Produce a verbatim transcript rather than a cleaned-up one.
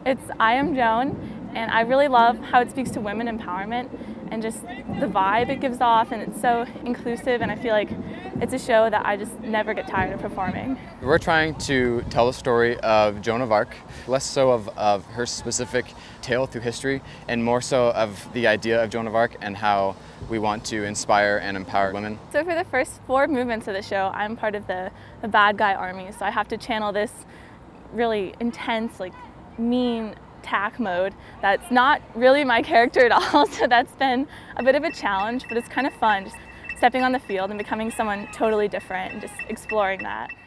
It's I Am Joan, and I really love how it speaks to women empowerment and just the vibe it gives off, and it's so inclusive, and I feel like it's a show that I just never get tired of performing. We're trying to tell the story of Joan of Arc, less so of, of her specific tale through history, and more so of the idea of Joan of Arc and how we want to inspire and empower women. So for the first four movements of the show, I'm part of the, the bad guy army, so I have to channel this really intense, like mean attack mode that's not really my character at all, so that's been a bit of a challenge, but it's kind of fun, just stepping on the field and becoming someone totally different and just exploring that.